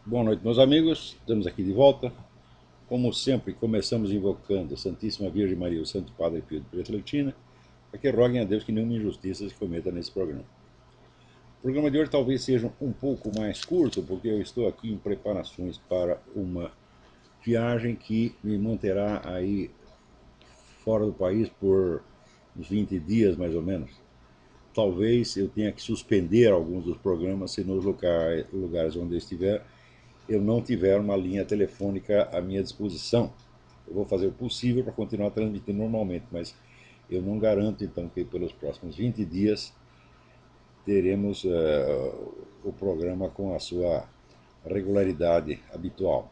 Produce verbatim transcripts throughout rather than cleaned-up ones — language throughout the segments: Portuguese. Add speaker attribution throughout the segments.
Speaker 1: Boa noite, meus amigos. Estamos aqui de volta. Como sempre, começamos invocando a Santíssima Virgem Maria, o Santo Padre Pio de Pietrelcina, para que roguem a Deus que nenhuma injustiça se cometa nesse programa. O programa de hoje talvez seja um pouco mais curto, porque eu estou aqui em preparações para uma viagem que me manterá aí fora do país por uns vinte dias, mais ou menos. Talvez eu tenha que suspender alguns dos programas se nos locais, lugares onde eu estiver eu não tiver uma linha telefônica à minha disposição. Eu vou fazer o possível para continuar transmitindo normalmente, mas eu não garanto então que pelos próximos vinte dias teremos uh, o programa com a sua regularidade habitual.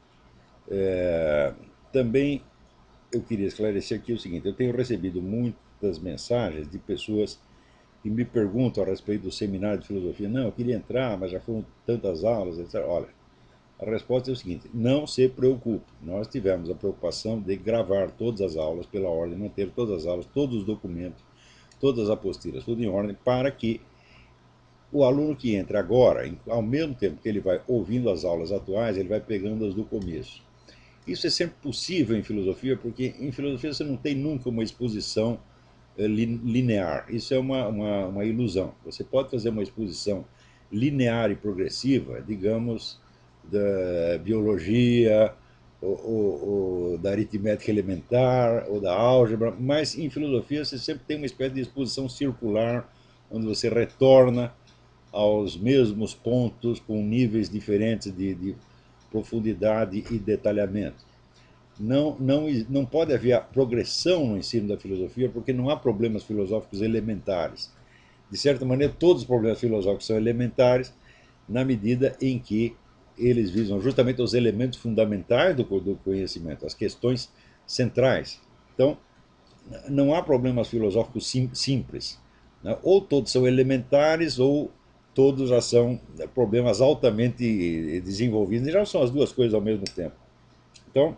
Speaker 1: É, também eu queria esclarecer aqui o seguinte: eu tenho recebido muitas mensagens de pessoas que me perguntam a respeito do seminário de filosofia. Não, eu queria entrar, mas já foram tantas aulas, etcétera. Olha, a resposta é o seguinte: não se preocupe. Nós tivemos a preocupação de gravar todas as aulas pela ordem, manter todas as aulas, todos os documentos, todas as apostilas, tudo em ordem, para que o aluno que entra agora, ao mesmo tempo que ele vai ouvindo as aulas atuais, ele vai pegando as do começo. Isso é sempre possível em filosofia, porque em filosofia você não tem nunca uma exposição eh, linear. Isso é uma, uma, uma ilusão. Você pode fazer uma exposição linear e progressiva, digamos, da biologia, ou, ou, ou da aritmética elementar, ou da álgebra, mas em filosofia você sempre tem uma espécie de exposição circular, onde você retorna aos mesmos pontos com níveis diferentes de, de profundidade e detalhamento. Não, não, não pode haver progressão no ensino da filosofia porque não há problemas filosóficos elementares. De certa maneira, todos os problemas filosóficos são elementares na medida em que eles visam justamente os elementos fundamentais do, do conhecimento, as questões centrais. Então, não há problemas filosóficos sim, simples. Né? Ou todos são elementares, ou todos já são problemas altamente desenvolvidos. E já são as duas coisas ao mesmo tempo. Então,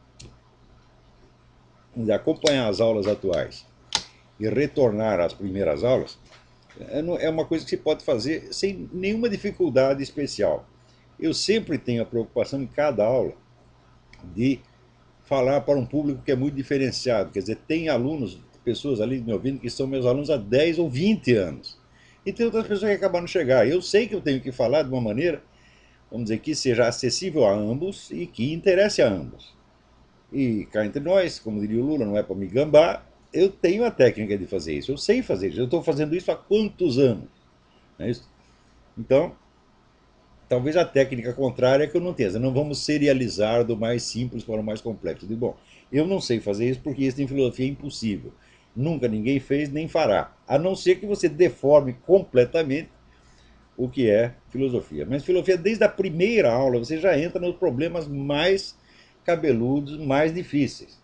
Speaker 1: de acompanhar as aulas atuais e retornar às primeiras aulas é uma coisa que se pode fazer sem nenhuma dificuldade especial. Eu sempre tenho a preocupação em cada aula de falar para um público que é muito diferenciado. Quer dizer, tem alunos, pessoas ali me ouvindo que são meus alunos há dez ou vinte anos. E tem outras pessoas que acabaram de chegar. Eu sei que eu tenho que falar de uma maneira, vamos dizer, que seja acessível a ambos e que interesse a ambos. E cá entre nós, como diria o Lula, não é para me gambar, eu tenho a técnica de fazer isso. Eu sei fazer isso. Eu estou fazendo isso há quantos anos? Não é isso? Então, talvez a técnica contrária é que eu não tenha. Não vamos serializar do mais simples para o mais complexo. Eu digo, bom, eu não sei fazer isso porque isso em filosofia é impossível. Nunca ninguém fez nem fará. A não ser que você deforme completamente o que é filosofia. Mas filosofia, desde a primeira aula, você já entra nos problemas mais cabeludos, mais difíceis.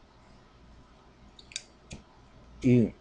Speaker 1: E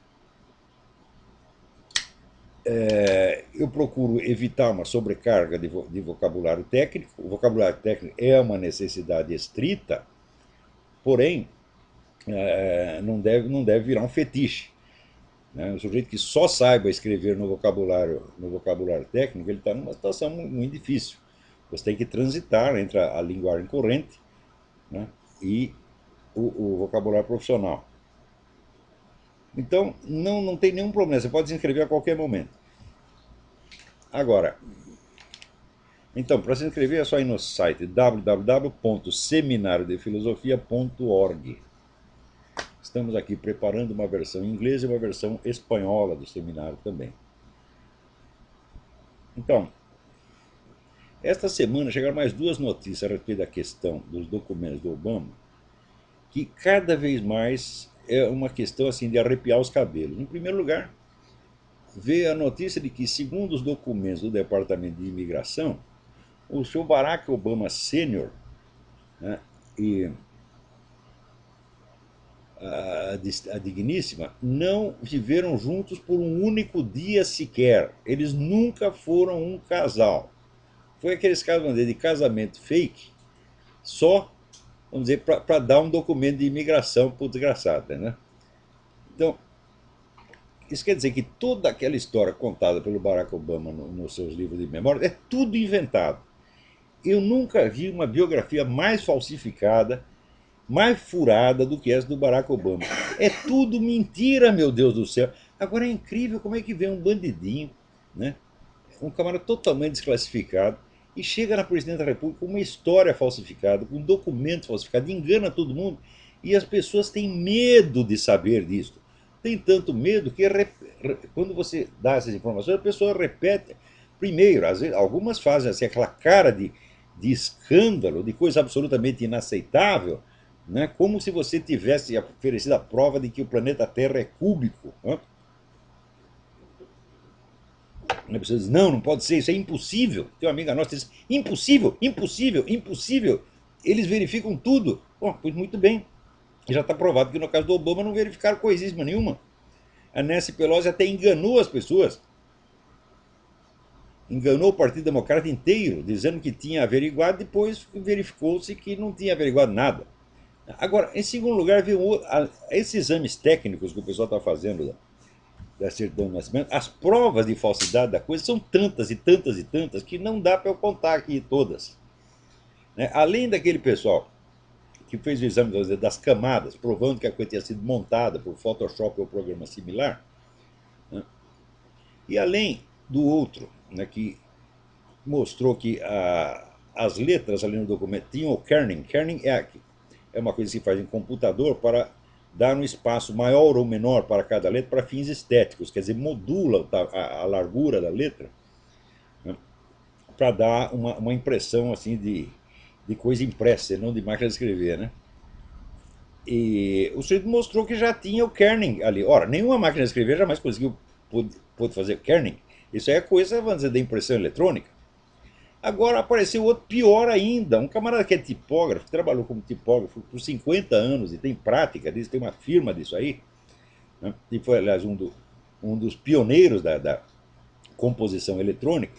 Speaker 1: é, eu procuro evitar uma sobrecarga de, vo de vocabulário técnico. O vocabulário técnico é uma necessidade estrita, porém, é, não, deve, não deve virar um fetiche. Né? O sujeito que só saiba escrever no vocabulário, no vocabulário técnico, ele está numa situação muito difícil. Você tem que transitar entre a, a linguagem corrente, né, e o, o vocabulário profissional. Então, não, não tem nenhum problema, você pode se inscrever a qualquer momento. Agora, então, para se inscrever é só ir no site w w w ponto seminário de filosofia ponto org. Estamos aqui preparando uma versão em inglês e uma versão espanhola do seminário também. Então, esta semana chegaram mais duas notícias a respeito da questão dos documentos do Obama, que cada vez mais é uma questão assim de arrepiar os cabelos. Em primeiro lugar, veio a notícia de que, segundo os documentos do Departamento de Imigração, o senhor Barack Obama Sênior, né, e a, a digníssima não viveram juntos por um único dia sequer. Eles nunca foram um casal. Foi aqueles casos de casamento fake, só, vamos dizer, para dar um documento de imigração para o desgraçado, né? Então, isso quer dizer que toda aquela história contada pelo Barack Obama no, nos seus livros de memória é tudo inventado. eu nunca vi uma biografia mais falsificada, mais furada do que essa do Barack Obama. É tudo mentira, meu Deus do céu. Agora é incrível como é que vem um bandidinho, né? Um camarada totalmente desclassificado, e chega na presidência da República com uma história falsificada, com um documento falsificado, engana todo mundo, e as pessoas têm medo de saber disso. Tem tanto medo que quando você dá essas informações, a pessoa repete. Primeiro, às vezes, algumas fazem assim, aquela cara de, de escândalo, de coisa absolutamente inaceitável, né? Como se você tivesse oferecido a prova de que o planeta Terra é cúbico. Né? A pessoa diz, não, não pode ser, isso é impossível. Tem uma amiga nossa que diz, impossível, impossível, impossível. Eles verificam tudo. Bom, pois muito bem. Já está provado que no caso do Obama não verificaram coisíssima nenhuma. A Nancy Pelosi até enganou as pessoas. Enganou o Partido Democrata inteiro, dizendo que tinha averiguado, depois verificou-se que não tinha averiguado nada. Agora, em segundo lugar, viu, esses exames técnicos que o pessoal está fazendo da certidão de nascimento, as provas de falsidade da coisa são tantas e tantas e tantas que não dá para eu contar aqui todas. Né? Além daquele pessoal que fez o exame das camadas, provando que a coisa tinha sido montada por Photoshop ou programa similar, né? E além do outro, né, que mostrou que a, as letras ali no documento tinham o kerning. Kerning é, é uma coisa que se faz em computador para dar um espaço maior ou menor para cada letra para fins estéticos, quer dizer, modula a, a largura da letra, né, para dar uma, uma impressão assim de, de coisa impressa, não de máquina de escrever, né? E o sujeito mostrou que já tinha o kerning ali. Ora, nenhuma máquina de escrever jamais conseguiu pôde, pôde fazer kerning. Isso é coisa, vamos dizer, da impressão eletrônica. Agora apareceu outro pior ainda, um camarada que é tipógrafo, que trabalhou como tipógrafo por cinquenta anos e tem prática disso, tem uma firma disso aí, né? E foi, aliás, um, do, um dos pioneiros da, da composição eletrônica.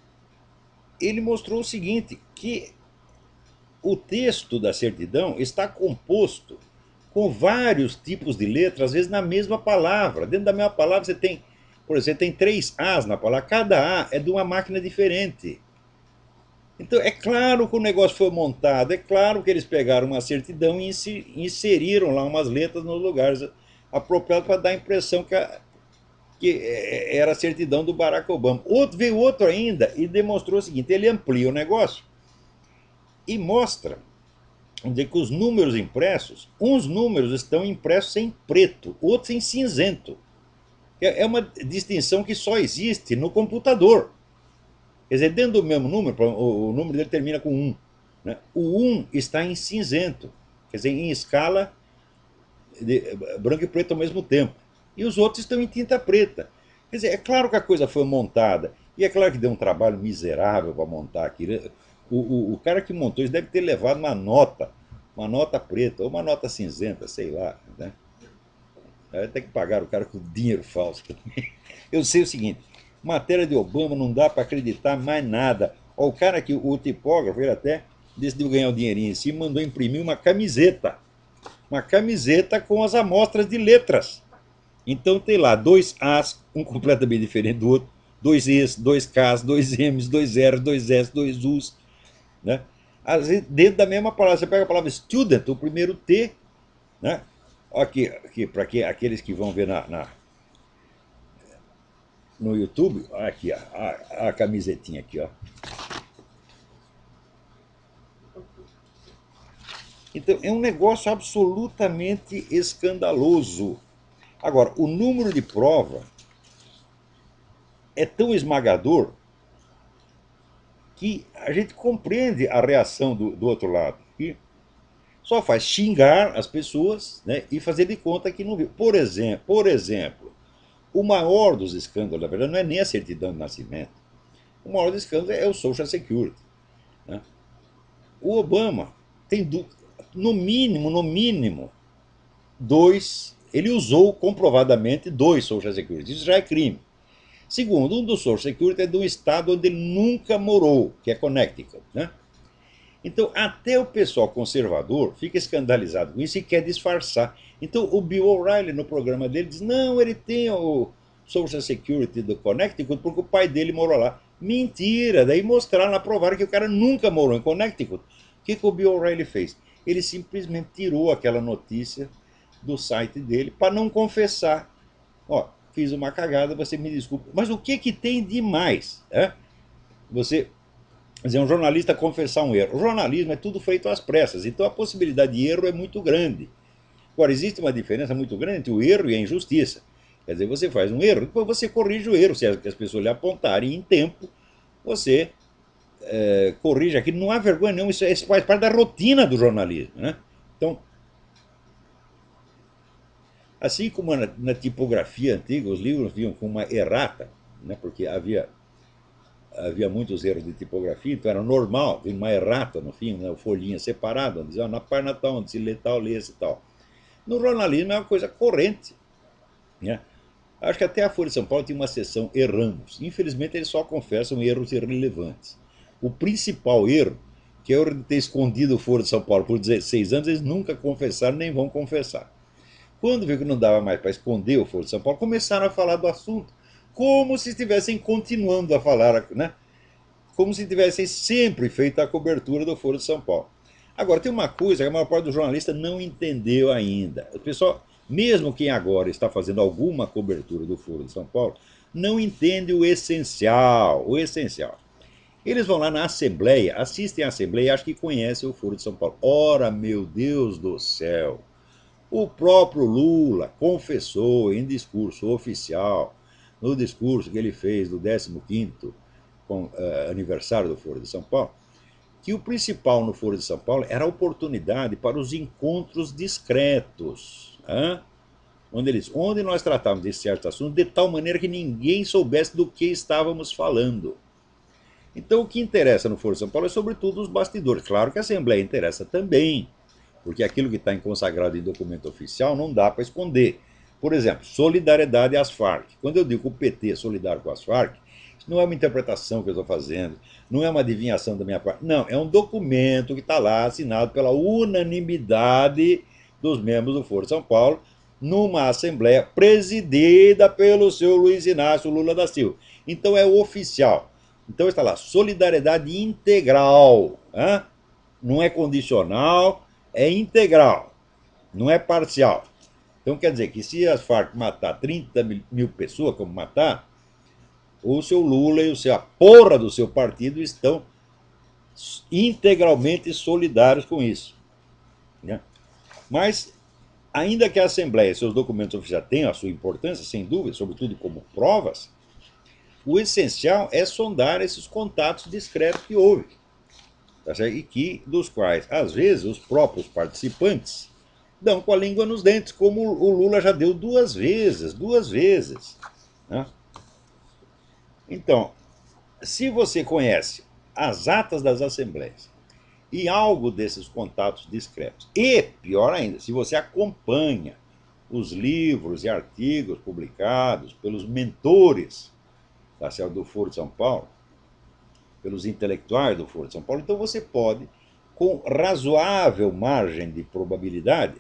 Speaker 1: Ele mostrou o seguinte, que o texto da certidão está composto com vários tipos de letras, às vezes na mesma palavra. Dentro da mesma palavra você tem, por exemplo, tem três As na palavra, cada A é de uma máquina diferente. Então, é claro que o negócio foi montado, é claro que eles pegaram uma certidão e inseriram lá umas letras nos lugares apropriados para dar a impressão que, a, que era a certidão do Barack Obama. Outro, veio outro ainda e demonstrou o seguinte, ele amplia o negócio e mostra onde que os números impressos, uns números estão impressos em preto, outros em cinzento. É uma distinção que só existe no computador. Quer dizer, dentro do mesmo número, o número dele termina com um. Né? O um está em cinzento, quer dizer, em escala de branco e preto ao mesmo tempo. E os outros estão em tinta preta. Quer dizer, é claro que a coisa foi montada, e é claro que deu um trabalho miserável para montar aquilo. O, o, o cara que montou isso deve ter levado uma nota, uma nota preta, ou uma nota cinzenta, sei lá. Né? Até que pagaram o cara com dinheiro falso. Eu sei o seguinte, matéria de Obama não dá para acreditar mais nada. O cara que, o tipógrafo, ele até decidiu ganhar o dinheirinho em cima, mandou imprimir uma camiseta. Uma camiseta com as amostras de letras. Então tem lá dois As, um completamente diferente do outro, dois Es, dois Ks, dois Ms, dois Rs, dois S, dois Us. Né? Às vezes, dentro da mesma palavra, você pega a palavra student, o primeiro T, né? Aqui, aqui para aqueles que vão ver na, na no YouTube, aqui, ó, a, a camisetinha aqui, ó. Então, é um negócio absolutamente escandaloso. Agora, o número de prova é tão esmagador que a gente compreende a reação do, do outro lado. E só faz xingar as pessoas, né, e fazer de conta que não viu. Por exemplo, por exemplo, o maior dos escândalos, na verdade, não é nem a certidão de nascimento. O maior dos escândalos é o Social Security. Né? O Obama tem, no mínimo, no mínimo, dois, ele usou comprovadamente dois Social Security. Isso já é crime. Segundo, um dos Social Security é de um estado onde ele nunca morou, que é Connecticut. Né? Então, até o pessoal conservador fica escandalizado com isso e quer disfarçar. Então, o Bill O'Reilly, no programa dele, diz, não, ele tem o Social Security do Connecticut porque o pai dele morou lá. Mentira! Daí mostraram lá, provaram que o cara nunca morou em Connecticut. O que, que o Bill O'Reilly fez? Ele simplesmente tirou aquela notícia do site dele para não confessar. Ó, fiz uma cagada, você me desculpa. Mas o que, que tem de mais? É? Você Quer dizer, um jornalista confessar um erro. O jornalismo é tudo feito às pressas, então a possibilidade de erro é muito grande. Agora, existe uma diferença muito grande entre o erro e a injustiça. Quer dizer, você faz um erro, depois você corrige o erro. Se as pessoas lhe apontarem em tempo, você é, corrige aquilo. Não há vergonha nenhuma, isso, isso faz parte da rotina do jornalismo. Né? Então, assim como na, na tipografia antiga, os livros vinham com uma errata, né? Porque havia havia muitos erros de tipografia, então era normal, vinha uma errata no fim, né, folhinha separada, onde dizia, ah, na página tal, onde se lê tal, lê esse tal. No jornalismo é uma coisa corrente. Né? Acho que até a Folha de São Paulo tinha uma seção erramos. Infelizmente eles só confessam erros irrelevantes. O principal erro, que é o erro de ter escondido o Folha de São Paulo por dezesseis anos, eles nunca confessaram nem vão confessar. Quando viu que não dava mais para esconder o Folha de São Paulo, começaram a falar do assunto, como se estivessem continuando a falar, né? Como se tivessem sempre feito a cobertura do Foro de São Paulo. Agora, tem uma coisa que a maior parte dos jornalistas não entendeu ainda. O pessoal, mesmo quem agora está fazendo alguma cobertura do Foro de São Paulo, não entende o essencial, o essencial. Eles vão lá na Assembleia, assistem à Assembleia e acham que conhecem o Foro de São Paulo. Ora, meu Deus do céu! O próprio Lula confessou em discurso oficial, no discurso que ele fez do décimo quinto com, uh, aniversário do Foro de São Paulo, que o principal no Foro de São Paulo era a oportunidade para os encontros discretos, hein? onde, eles, onde nós tratávamos de certos assuntos de tal maneira que ninguém soubesse do que estávamos falando. Então o que interessa no Foro de São Paulo é sobretudo os bastidores. Claro que a Assembleia interessa também, porque aquilo que está consagrado em documento oficial não dá para esconder. Por exemplo, solidariedade às Farc. Quando eu digo que o P T é solidário com as Farc, isso não é uma interpretação que eu estou fazendo, não é uma adivinhação da minha parte. Não, é um documento que está lá assinado pela unanimidade dos membros do Foro de São Paulo, numa assembleia presidida pelo seu Luiz Inácio Lula da Silva. Então é oficial. Então está lá, solidariedade integral. Hein? Não é condicional, é integral, não é parcial. Então quer dizer que se as Farc matar trinta mil pessoas, como matar, o seu Lula e o seu, a porra do seu partido estão integralmente solidários com isso. Né? Mas, ainda que a Assembleia e seus documentos oficiais tenham a sua importância, sem dúvida, sobretudo como provas, o essencial é sondar esses contatos discretos que houve. Tá certo? E que, dos quais, às vezes, os próprios participantes dão com a língua nos dentes, como o Lula já deu duas vezes, duas vezes. Né? Então, se você conhece as atas das assembleias e algo desses contatos discretos, e, pior ainda, se você acompanha os livros e artigos publicados pelos mentores tá certo, do Foro de São Paulo, pelos intelectuais do Foro de São Paulo, então você pode, com razoável margem de probabilidade,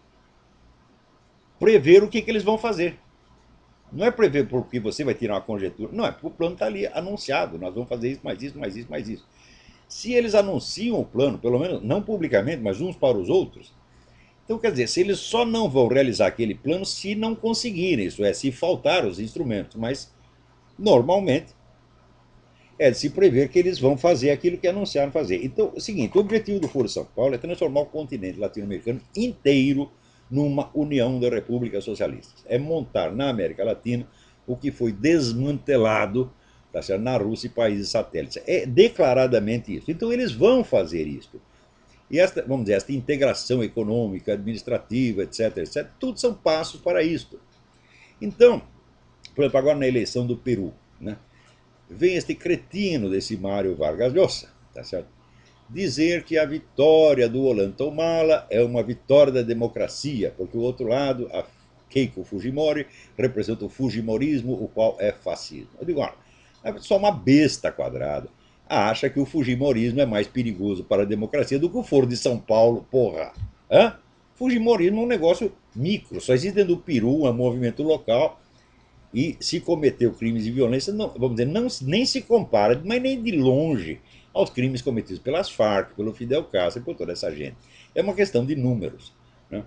Speaker 1: prever o que, que eles vão fazer. Não é prever porque você vai tirar uma conjectura, não, é porque o plano está ali anunciado, nós vamos fazer isso, mais isso, mais isso, mais isso. Se eles anunciam o plano, pelo menos não publicamente, mas uns para os outros, então quer dizer, se eles só não vão realizar aquele plano se não conseguirem, isso é, se faltar os instrumentos, mas normalmente é de se prever que eles vão fazer aquilo que anunciaram fazer. Então, é o seguinte, o objetivo do Foro de São Paulo é transformar o continente latino-americano inteiro numa união de repúblicas socialistas. É montar na América Latina o que foi desmantelado tá certo, na Rússia e países satélites. É declaradamente isso. Então, eles vão fazer isso. E esta, vamos dizer, esta integração econômica, administrativa, etc, etc, tudo são passos para isto. Então, por exemplo, agora na eleição do Peru, né? Vem este cretino desse Mário Vargas Llosa, tá certo? Dizer que a vitória do Ollanta é uma vitória da democracia, porque o outro lado, a Keiko Fujimori, representa o Fujimorismo, o qual é fascismo. Eu digo, ah, é só uma besta quadrada. Acha que o Fujimorismo é mais perigoso para a democracia do que o Foro de São Paulo, porra. Hã? Fujimorismo é um negócio micro, só existe dentro do Peru, um movimento local. e se cometeu crimes de violência, não, vamos dizer, não, nem se compara, mas nem de longe, aos crimes cometidos pelas Farc, pelo Fidel Castro e por toda essa gente. É uma questão de números. Né?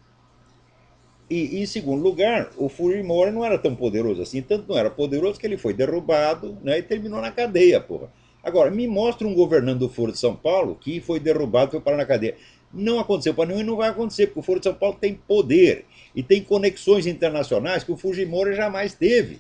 Speaker 1: E, em segundo lugar, o Fujimori não era tão poderoso assim, tanto não era poderoso que ele foi derrubado, né, e terminou na cadeia, porra. Agora, me mostra um governante do Foro de São Paulo que foi derrubado e foi parar na cadeia. Não aconteceu para nenhum e não vai acontecer, porque o Foro de São Paulo tem poder e tem conexões internacionais que o Fujimori jamais teve.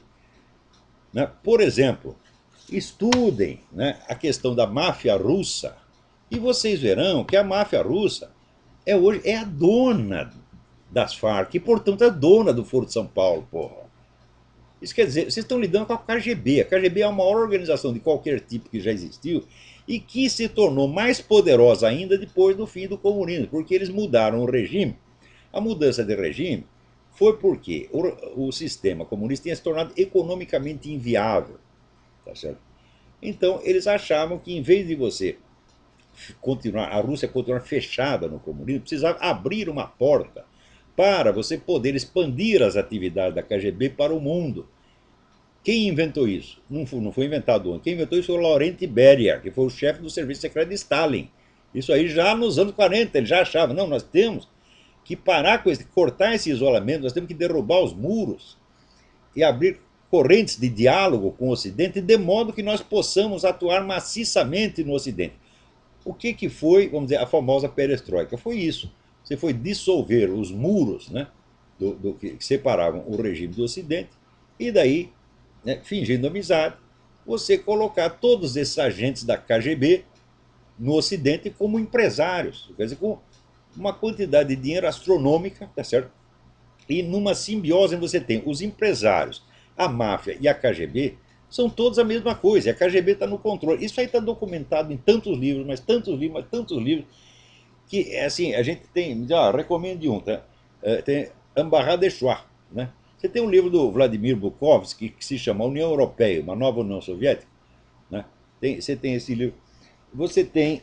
Speaker 1: Né? Por exemplo, estudem, né, a questão da máfia russa e vocês verão que a máfia russa é hoje é a dona das Farc e, portanto, é dona do Foro de São Paulo, porra. Isso quer dizer, vocês estão lidando com a K G B. A K G B é a maior organização de qualquer tipo que já existiu e que se tornou mais poderosa ainda depois do fim do comunismo, porque eles mudaram o regime. A mudança de regime foi porque o, o sistema comunista tinha se tornado economicamente inviável. Tá certo? Então, eles achavam que, em vez de você continuar, a Rússia continuar fechada no comunismo, precisava abrir uma porta para você poder expandir as atividades da K G B para o mundo. Quem inventou isso? Não foi, não foi inventado ontem. Quem inventou isso foi o Laurent Beria, que foi o chefe do serviço secreto de Stalin. Isso aí já nos anos quarenta, ele já achava, não, nós temos que parar com esse, cortar esse isolamento, nós temos que derrubar os muros e abrir correntes de diálogo com o Ocidente, de modo que nós possamos atuar maciçamente no Ocidente. O que, que foi, vamos dizer, a famosa perestroika? Foi isso. Você foi dissolver os muros, né, do, do, que separavam o regime do Ocidente, e daí, né, fingindo amizade, você colocar todos esses agentes da K G B no Ocidente como empresários, quer dizer, com uma quantidade de dinheiro astronômica, tá certo? E numa simbiose você tem os empresários, a máfia e a K G B, são todos a mesma coisa, e a K G B está no controle. Isso aí está documentado em tantos livros, mas tantos livros, mas tantos livros, que assim, a gente tem, já recomendo um, tá? É, tem Embarras de Choix, né? Você tem um livro do Vladimir Bukovsky que se chama União Europeia, uma nova União Soviética, né? Tem, você tem esse livro. Você tem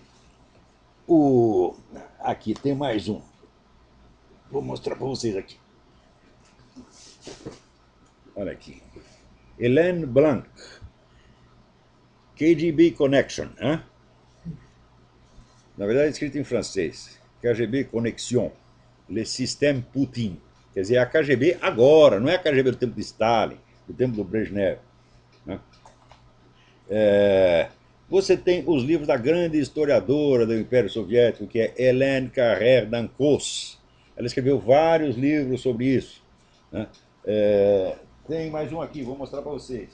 Speaker 1: o... Aqui, tem mais um. Vou mostrar para vocês aqui. Olha aqui. Hélène Blanc, K G B Connection, hein? Na verdade é escrito em francês. K G B Connexion, Le Système Poutine. Quer dizer, é a K G B agora, não é a K G B do tempo de Stalin, do tempo do Brezhnev. Né? É, você tem os livros da grande historiadora do Império Soviético, que é Hélène Carrère d'Ancos. Ela escreveu vários livros sobre isso. Né? É, tem mais um aqui, vou mostrar para vocês.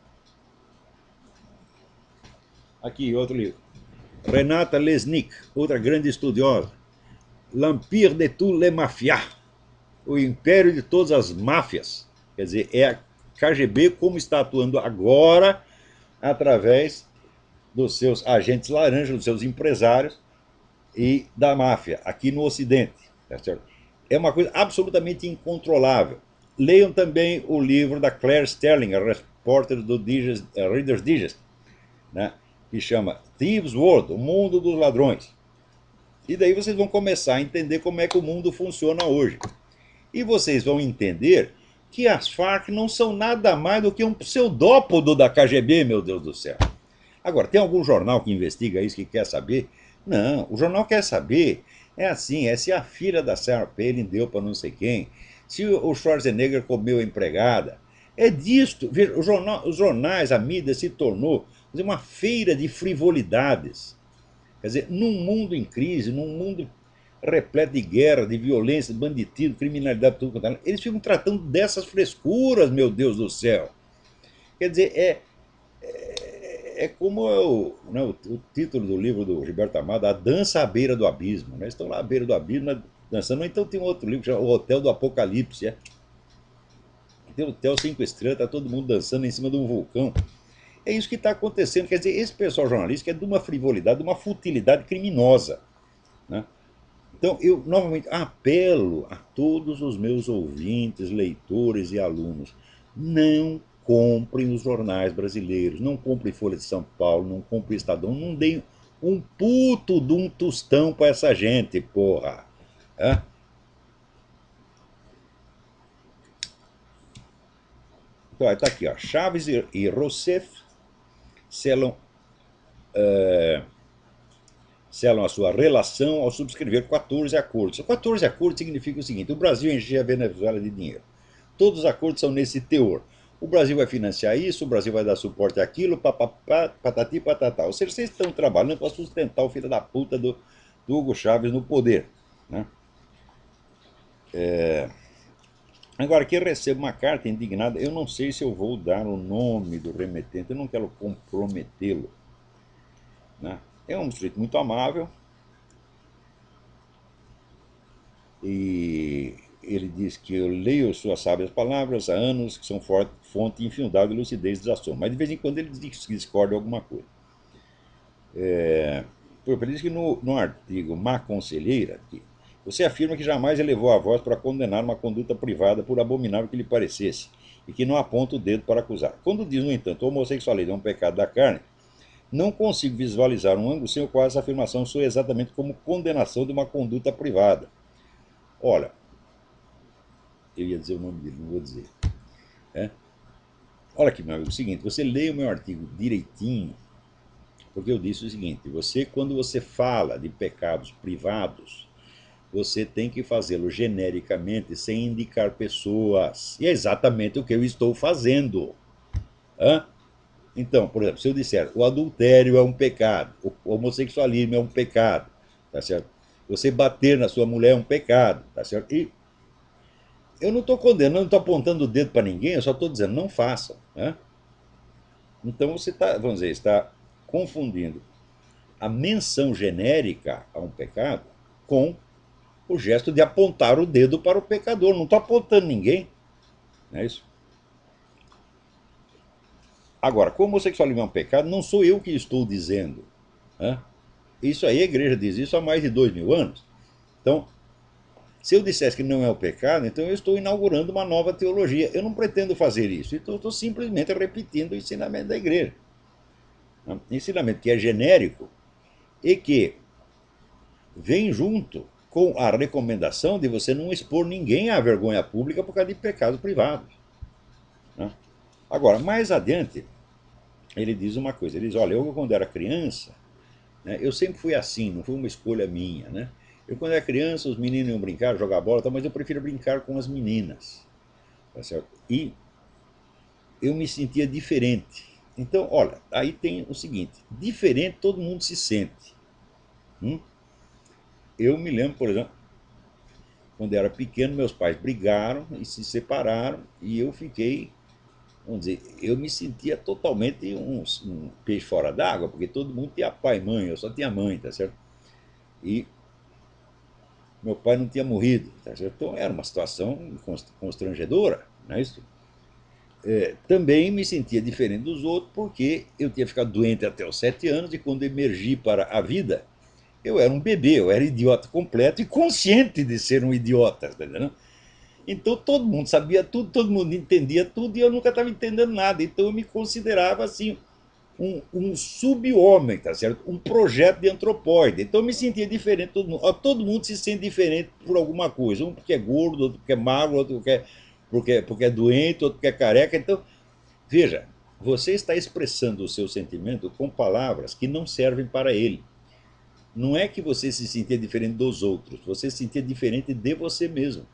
Speaker 1: Aqui, outro livro. Renata Lesnick, outra grande estudiosa. L'Empire de toutes les mafias. O império de todas as máfias. Quer dizer, é a K G B como está atuando agora através dos seus agentes laranjas, dos seus empresários e da máfia, aqui no Ocidente. Tá certo? É uma coisa absolutamente incontrolável. Leiam também o livro da Claire Sterling, a repórter do Digest, uh, Reader's Digest, né, que chama Thieves' World, o mundo dos ladrões. E daí vocês vão começar a entender como é que o mundo funciona hoje. E vocês vão entender que as Farc não são nada mais do que um pseudópodo da K G B, meu Deus do céu. Agora, tem algum jornal que investiga isso, que quer saber? Não, o jornal quer saber, é assim, é se a filha da Sarah Palin deu para não sei quem, se o Schwarzenegger comeu a empregada. É disto, veja, o jornal, os jornais, a mídia se tornou uma feira de frivolidades. Quer dizer, num mundo em crise, num mundo repleto de guerra, de violência, de banditismo, criminalidade, tudo quanto é, eles ficam tratando dessas frescuras, meu Deus do céu. Quer dizer, é, é, é como é o, né, o, o título do livro do Gilberto Amado, A Dança à Beira do Abismo. Né? Eles estão lá à beira do abismo, dançando. Então tem um outro livro que chama O Hotel do Apocalipse. É? Tem o Hotel Cinco Estrelas, está todo mundo dançando em cima de um vulcão. É isso que está acontecendo. Quer dizer, esse pessoal jornalístico é de uma frivolidade, de uma futilidade criminosa. Né? Então, eu novamente apelo a todos os meus ouvintes, leitores e alunos: não comprem os jornais brasileiros, não comprem Folha de São Paulo, não comprem Estadão, não deem um puto de um tostão para essa gente, porra. É? Então, está aqui, ó, Chaves e, e Rousseff selam, é, selam a sua relação ao subscrever quatorze acordos. quatorze acordos significa o seguinte: o Brasil enchia a Venezuela de dinheiro. Todos os acordos são nesse teor. O Brasil vai financiar isso, o Brasil vai dar suporte àquilo, papapá, patati patatá. Ou seja, vocês estão trabalhando para sustentar o filho da puta do, do Hugo Chávez no poder, né? É... Agora, aqui eu recebo uma carta indignada. Eu não sei se eu vou dar o nome do remetente, eu não quero comprometê-lo, né? É um sujeito muito amável e ele diz que eu leio suas sábias palavras há anos, que são fonte infindável de lucidez e desassombro. Mas de vez em quando ele diz que discorda de alguma coisa. É, ele diz que no, no artigo Má Conselheira, que você afirma que jamais elevou a voz para condenar uma conduta privada por abominável que lhe parecesse, e que não aponta o dedo para acusar. Quando diz, no entanto, o homossexualismo é um pecado da carne, não consigo visualizar um ângulo sem o qual essa afirmação soa exatamente como condenação de uma conduta privada. Olha, eu ia dizer o nome dele, não vou dizer. É? Olha aqui, meu amigo, é o seguinte, você lê o meu artigo direitinho, porque eu disse o seguinte: você, quando você fala de pecados privados, você tem que fazê-lo genericamente, sem indicar pessoas. E é exatamente o que eu estou fazendo. Hã? Então, por exemplo, se eu disser o adultério é um pecado, o homossexualismo é um pecado, tá certo? Você bater na sua mulher é um pecado, tá certo? E eu não estou condenando, não estou apontando o dedo para ninguém, eu só estou dizendo, não façam, né? Então você está, vamos dizer, está confundindo a menção genérica a um pecado com o gesto de apontar o dedo para o pecador. Não estou apontando ninguém, não é isso? Agora, como o homossexualismo é um pecado, não sou eu que estou dizendo, né? Isso aí a igreja diz isso há mais de dois mil anos. Então, se eu dissesse que não é o pecado, então eu estou inaugurando uma nova teologia. Eu não pretendo fazer isso, então eu estou simplesmente repetindo o ensinamento da igreja. Ensinamento que é genérico e que vem junto com a recomendação de você não expor ninguém à vergonha pública por causa de pecados privados. Agora, mais adiante, ele diz uma coisa, ele diz, olha, eu quando era criança, né, eu sempre fui assim, não foi uma escolha minha, né? Eu quando era criança, os meninos iam brincar, jogar bola, mas eu prefiro brincar com as meninas, tá certo? E eu me sentia diferente. Então, olha, aí tem o seguinte, diferente todo mundo se sente. Hum? Eu me lembro, por exemplo, quando eu era pequeno, meus pais brigaram e se separaram, e eu fiquei, vamos dizer, eu me sentia totalmente um, um peixe fora d'água, porque todo mundo tinha pai e mãe, eu só tinha mãe, tá certo? E meu pai não tinha morrido, tá certo? Então era uma situação constrangedora, não é isso? É, também me sentia diferente dos outros, porque eu tinha ficado doente até os sete anos, e quando emergi para a vida, eu era um bebê, eu era idiota completo e consciente de ser um idiota, tá entendendo? Então todo mundo sabia tudo, todo mundo entendia tudo, e eu nunca estava entendendo nada. Então eu me considerava assim um, um sub-homem, tá certo? Um projeto de antropóide. Então eu me sentia diferente de todo mundo. Todo mundo se sente diferente por alguma coisa. Um porque é gordo, outro porque é magro, outro porque é, porque, porque é doente, outro porque é careca. Então, veja, você está expressando o seu sentimento com palavras que não servem para ele. Não é que você se sentia diferente dos outros, você se sentia diferente de você mesmo.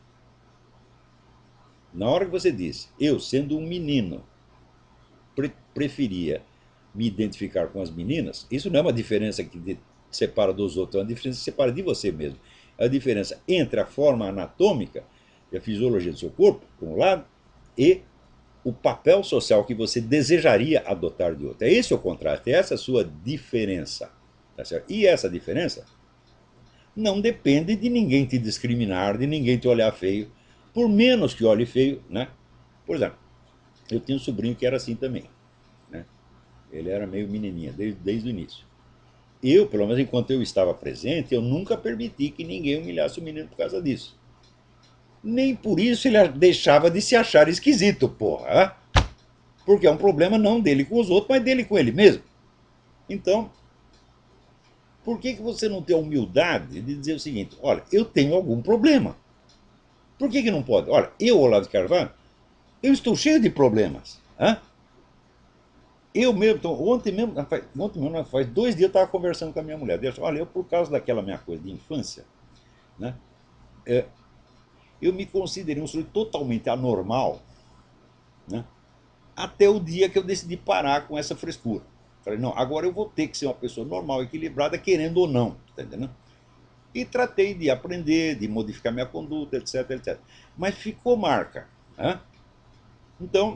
Speaker 1: Na hora que você disse, eu sendo um menino, pre preferia me identificar com as meninas, isso não é uma diferença que te separa dos outros, é uma diferença que separa de você mesmo. É a diferença entre a forma anatômica e a fisiologia do seu corpo, por um lado, e o papel social que você desejaria adotar de outro. É esse o contraste, é essa a sua diferença. Tá certo? E essa diferença não depende de ninguém te discriminar, de ninguém te olhar feio, por menos que olhe feio, né? Por exemplo, eu tinha um sobrinho que era assim também, né? Ele era meio menininha, desde, desde o início. Eu, pelo menos enquanto eu estava presente, eu nunca permiti que ninguém humilhasse o menino por causa disso. Nem por isso ele deixava de se achar esquisito, porra. Porque é um problema não dele com os outros, mas dele com ele mesmo. Então, por que, que você não tem a humildade de dizer o seguinte, olha, eu tenho algum problema. Por que, que não pode? Olha, eu, Olavo de Carvalho, Eu estou cheio de problemas. Hã? Eu mesmo, então, ontem mesmo, ontem mesmo, faz dois dias eu estava conversando com a minha mulher. Eu disse, olha, eu por causa daquela minha coisa de infância, né, é, eu me considerei um sujeito totalmente anormal, né, até o dia que eu decidi parar com essa frescura. Falei, não, agora eu vou ter que ser uma pessoa normal, equilibrada, querendo ou não. Tá entendendo? E tratei de aprender, de modificar minha conduta, etc, etcétera. Mas ficou marca. Né? Então,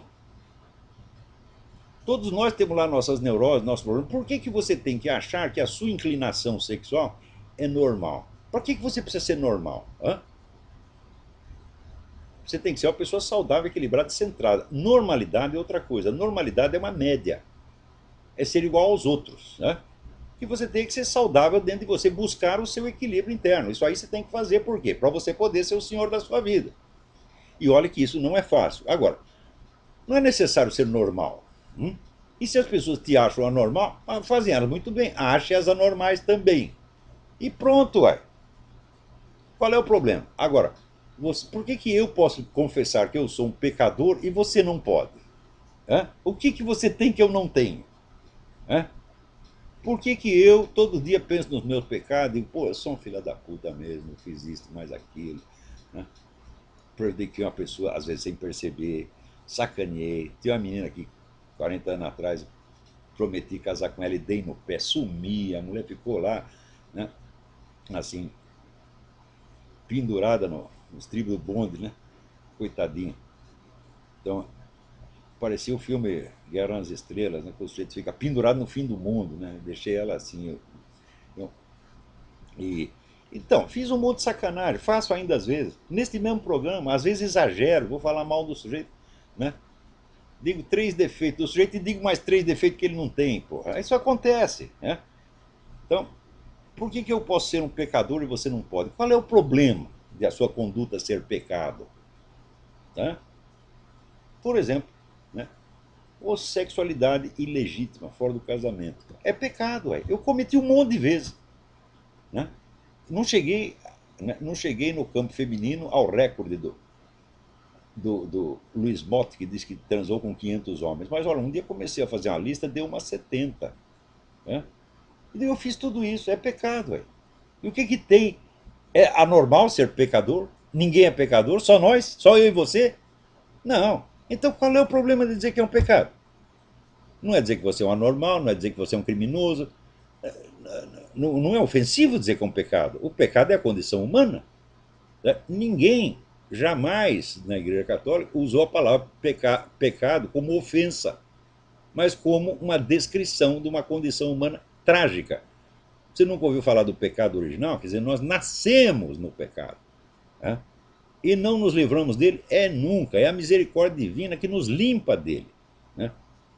Speaker 1: todos nós temos lá nossas neuroses, nossos problemas. Por que, que você tem que achar que a sua inclinação sexual é normal? Por que, que você precisa ser normal? Hã? Você tem que ser uma pessoa saudável, equilibrada e centrada. Normalidade é outra coisa. Normalidade é uma média. É ser igual aos outros. Né? Que você tem que ser saudável dentro de você, buscar o seu equilíbrio interno. Isso aí você tem que fazer por quê? Para você poder ser o senhor da sua vida. E olha que isso não é fácil. Agora, não é necessário ser normal. Hum? E se as pessoas te acham anormal, fazem elas muito bem. Ache as anormais também. E pronto, ué. Qual é o problema? Agora, você, por que, que eu posso confessar que eu sou um pecador e você não pode? Hã? O que, que você tem que eu não tenho? Hã? Por que, que eu todo dia penso nos meus pecados e, pô, eu sou um filho da puta mesmo, eu fiz isso, mais aquilo. Né? Prejudiquei uma pessoa, às vezes sem perceber, sacaneei. Tem uma menina aqui, quarenta anos atrás, prometi casar com ela e dei no pé, sumi, a mulher ficou lá, né? Assim, pendurada no, no estribo do bonde, né? Coitadinha. Então, parecia o filme Guerra nas Estrelas, né? Que o sujeito fica pendurado no fim do mundo, né? Deixei ela assim. Eu, eu, e, então, fiz um monte de sacanagem, faço ainda às vezes. Neste mesmo programa, às vezes exagero, vou falar mal do sujeito, né? Digo três defeitos do sujeito e digo mais três defeitos que ele não tem, porra. Isso acontece, né? Então, por que, que eu posso ser um pecador e você não pode? Qual é o problema de a sua conduta ser pecado? Tá? Por exemplo, né? Ou sexualidade ilegítima, fora do casamento. É pecado, ué. Eu cometi um monte de vezes. Né? Não, cheguei, né? Não cheguei no campo feminino ao recorde do, do, do Luiz Motti, que diz que transou com quinhentos homens. Mas olha, um dia comecei a fazer uma lista, deu umas setenta. Né? E eu fiz tudo isso, é pecado. Ué. E o que, que tem? É anormal ser pecador? Ninguém é pecador? Só nós? Só eu e você? Não. Então qual é o problema de dizer que é um pecado? Não é dizer que você é um anormal, não é dizer que você é um criminoso. Não, não é ofensivo dizer que é um pecado. O pecado é a condição humana. Né? Ninguém jamais na Igreja Católica usou a palavra peca, pecado como ofensa, mas como uma descrição de uma condição humana trágica. Você nunca ouviu falar do pecado original? Quer dizer, nós nascemos no pecado. Né? E não nos livramos dele? É nunca. É a misericórdia divina que nos limpa dele. Né?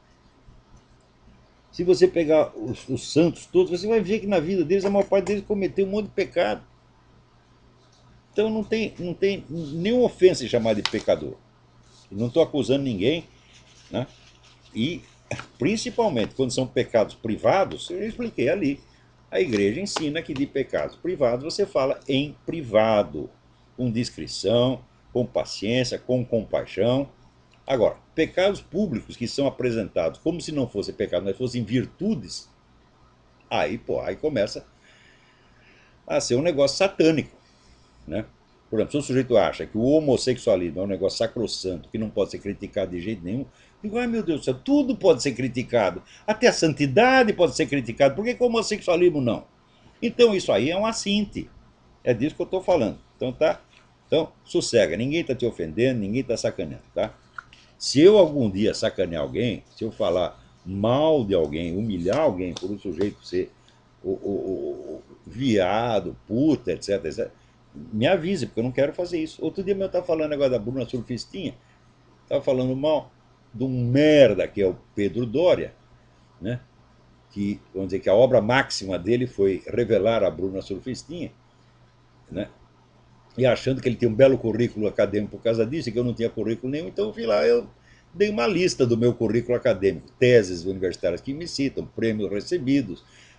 Speaker 1: Se você pegar os, os santos todos, você vai ver que na vida deles, a maior parte deles cometeu um monte de pecado. Então não tem, não tem nenhuma ofensa em chamar de pecador. Não estou acusando ninguém. Né? E, principalmente, quando são pecados privados, eu expliquei ali. A igreja ensina que de pecados privados você fala em privado, com discrição, com paciência, com compaixão. Agora, pecados públicos que são apresentados como se não fossem pecados, mas fossem virtudes, aí, pô, aí começa a ser um negócio satânico. Né? Por exemplo, se o sujeito acha que o homossexualismo é um negócio sacrossanto, que não pode ser criticado de jeito nenhum, digo, ai meu Deus do céu, tudo pode ser criticado. Até a santidade pode ser criticada, por que o homossexualismo não? Então isso aí é um assinte. É disso que eu estou falando. Então tá? Então, sossega, ninguém está te ofendendo, ninguém está sacaneando, tá? Se eu algum dia sacanear alguém, se eu falar mal de alguém, humilhar alguém por um sujeito ser o, o, o viado, puta, etc, etcétera, me avise, porque eu não quero fazer isso. Outro dia eu estava falando agora da Bruna Surfistinha, estava falando mal de um merda que é o Pedro Doria, né? Que, vamos dizer que a obra máxima dele foi revelar a Bruna Surfistinha, né? E achando que ele tem um belo currículo acadêmico por causa disso, e que eu não tinha currículo nenhum, então eu fui lá, eu dei uma lista do meu currículo acadêmico, teses universitárias que me citam, prêmios recebidos,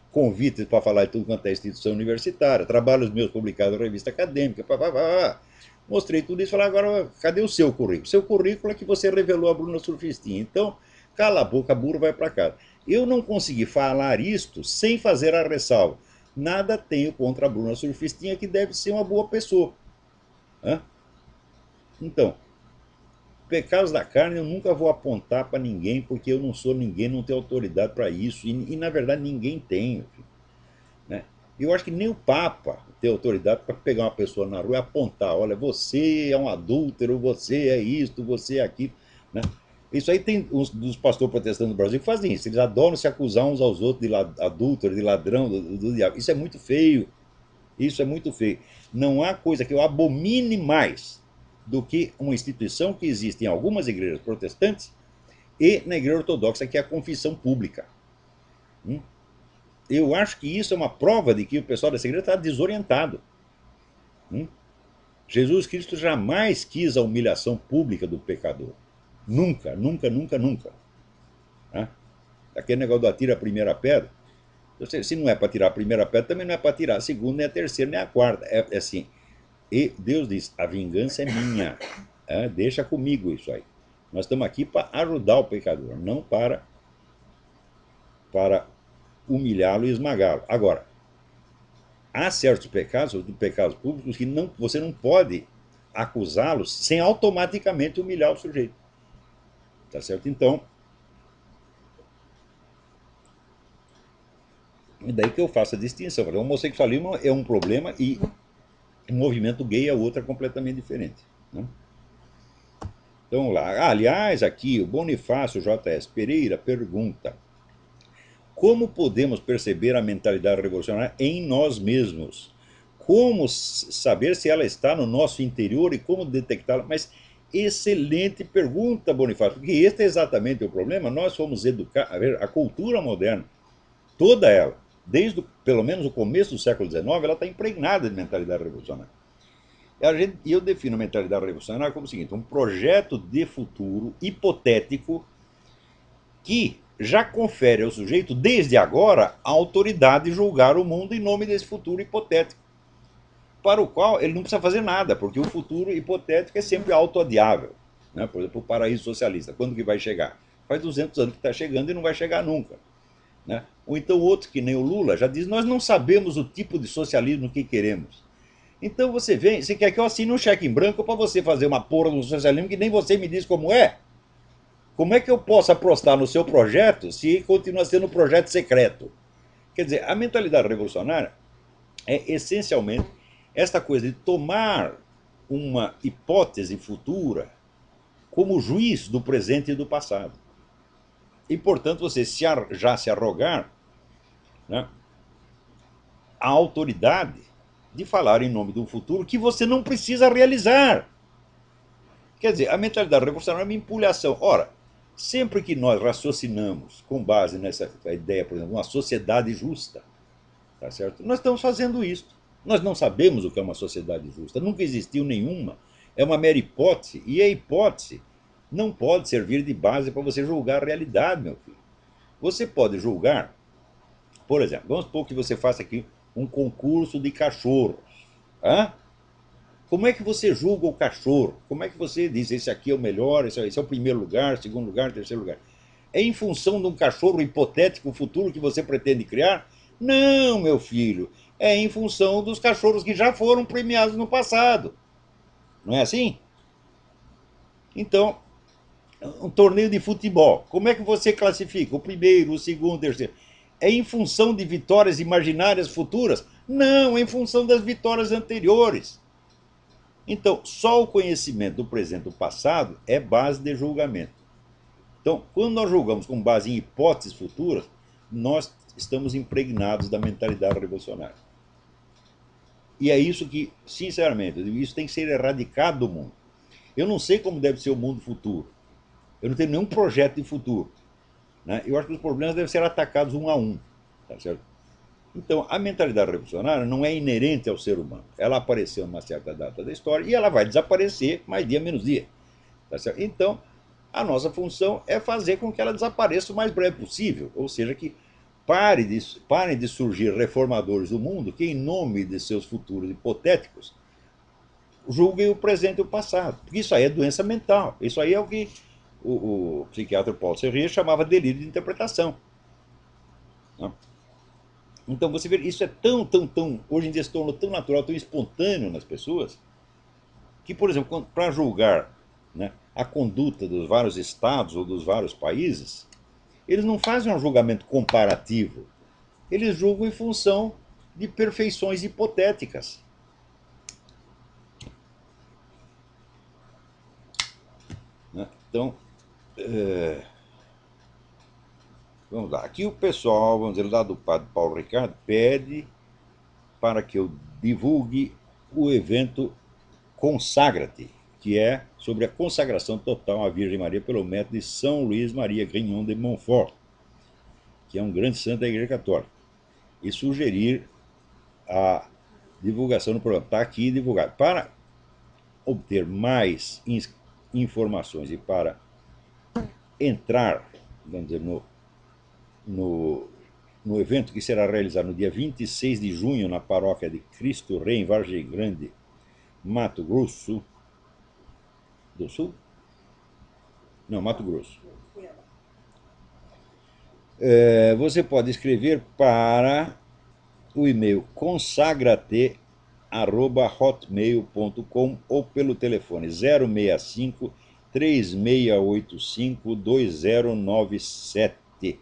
Speaker 1: convites para falar de tudo quanto é instituição universitária, trabalhos meus publicados em revista acadêmica, pá, pá, pá, pá. Mostrei tudo isso e falei, agora, cadê o seu currículo? Seu currículo é que você revelou a Bruna Surfistinha. Então, cala a boca, burro, vai para casa. Eu não consegui falar isto sem fazer a ressalva. Nada tenho contra a Bruna Surfistinha, que deve ser uma boa pessoa. Hã? Então, pecados da carne eu nunca vou apontar para ninguém, porque eu não sou ninguém, não tenho autoridade para isso. E, e, na verdade, ninguém tem. Né? Eu acho que nem o Papa tem autoridade para pegar uma pessoa na rua e apontar: olha, você é um adúltero, você é isto, você é aquilo. Né? Isso aí tem uns dos pastores protestantes do Brasil que fazem isso. Eles adoram se acusar uns aos outros de adúltero, de ladrão, do, do, do diabo. Isso é muito feio. Isso é muito feio. Não há coisa que eu abomine mais do que uma instituição que existe em algumas igrejas protestantes e na igreja ortodoxa, que é a confissão pública. Hum? Eu acho que isso é uma prova de que o pessoal dessa igreja está desorientado. Hum? Jesus Cristo jamais quis a humilhação pública do pecador. Nunca, nunca, nunca, nunca. Né? Aquele negócio do atira a primeira pedra, se não é para tirar a primeira pedra, também não é para tirar a segunda, nem a terceira, nem a quarta. É, é assim. E Deus diz, a vingança é minha. É, deixa comigo isso aí. Nós estamos aqui para ajudar o pecador, não para, para humilhá-lo e esmagá-lo. Agora, há certos pecados, pecados públicos, que não, você não pode acusá-los sem automaticamente humilhar o sujeito. Tá certo? Então, é daí que eu faço a distinção. O homossexualismo é um problema e o movimento gay é outra completamente diferente. Né? Então, vamos lá. Ah, aliás, aqui o Bonifácio J S Pereira pergunta: como podemos perceber a mentalidade revolucionária em nós mesmos? Como saber se ela está no nosso interior e como detectá-la? Mas excelente pergunta, Bonifácio, porque este é exatamente o problema. Nós fomos educados, a cultura moderna, toda ela, desde pelo menos o começo do século dezenove, ela está impregnada de mentalidade revolucionária. E eu defino a mentalidade revolucionária como o seguinte: um projeto de futuro hipotético que já confere ao sujeito, desde agora, a autoridade de julgar o mundo em nome desse futuro hipotético, para o qual ele não precisa fazer nada, porque o futuro hipotético é sempre autoadiável. Né? Por exemplo, o paraíso socialista, quando que vai chegar? Faz duzentos anos que está chegando e não vai chegar nunca. Né? Ou então outro, que nem o Lula, já diz: nós não sabemos o tipo de socialismo que queremos. Então você vem, você quer que eu assine um cheque em branco para você fazer uma porra do socialismo que nem você me diz como é? Como é que eu posso apostar no seu projeto se continua sendo um projeto secreto? Quer dizer, a mentalidade revolucionária é essencialmente esta coisa de tomar uma hipótese futura como juiz do presente e do passado. E, portanto, você se já se arrogar, né, a autoridade de falar em nome de um futuro que você não precisa realizar. Quer dizer, a mentalidade revolucionária é uma empulhação. Ora, sempre que nós raciocinamos com base nessa ideia, por exemplo, uma sociedade justa, tá certo? Nós estamos fazendo isso. Nós não sabemos o que é uma sociedade justa, nunca existiu nenhuma. É uma mera hipótese, e a hipótese não pode servir de base para você julgar a realidade, meu filho. Você pode julgar, por exemplo, vamos supor que você faça aqui um concurso de cachorros. Hã? Como é que você julga o cachorro? Como é que você diz: esse aqui é o melhor, esse é o primeiro lugar, segundo lugar, terceiro lugar? É em função de um cachorro hipotético futuro que você pretende criar? Não, meu filho. É em função dos cachorros que já foram premiados no passado. Não é assim? Então, um torneio de futebol, como é que você classifica? O primeiro, o segundo, o terceiro? É em função de vitórias imaginárias futuras? Não, é em função das vitórias anteriores. Então, só o conhecimento do presente e do passado é base de julgamento. Então, quando nós julgamos com base em hipóteses futuras, nós estamos impregnados da mentalidade revolucionária. E é isso que, sinceramente, isso tem que ser erradicado do mundo. Eu não sei como deve ser o mundo futuro. Eu não tenho nenhum projeto de futuro. Né? Eu acho que os problemas devem ser atacados um a um. Tá certo? Então, a mentalidade revolucionária não é inerente ao ser humano. Ela apareceu numa certa data da história e ela vai desaparecer mais dia menos dia. Tá certo? Então, a nossa função é fazer com que ela desapareça o mais breve possível. Ou seja, que pare de, parem de surgir reformadores do mundo que, em nome de seus futuros hipotéticos, julguem o presente e o passado. Porque isso aí é doença mental. Isso aí é o que o, o psiquiatra Paul Serrier chamava de delírio de interpretação. Não? Então você vê, isso é tão, tão, tão, hoje em dia se tornou tão natural, tão espontâneo nas pessoas, que, por exemplo, para julgar, né, a conduta dos vários estados ou dos vários países, eles não fazem um julgamento comparativo. Eles julgam em função de perfeições hipotéticas. Né? Então, é, vamos lá. Aqui o pessoal, vamos dizer, lá do padre Paulo Ricardo, pede para que eu divulgue o evento Consagra-te, que é sobre a consagração total à Virgem Maria pelo método de São Luís Maria Grignon de Montfort, que é um grande santo da Igreja Católica, e sugerir a divulgação do programa. Está aqui divulgado. Para obter mais informações e para entrar, vamos dizer, no, no, no evento que será realizado no dia vinte e seis de junho na paróquia de Cristo Rei, em Vargem Grande, Mato Grosso do Sul? Não, Mato Grosso. É, você pode escrever para o e-mail consagrate arroba hotmail ponto com ou pelo telefone zero seis cinco, três seis oito cinco, dois zero nove sete.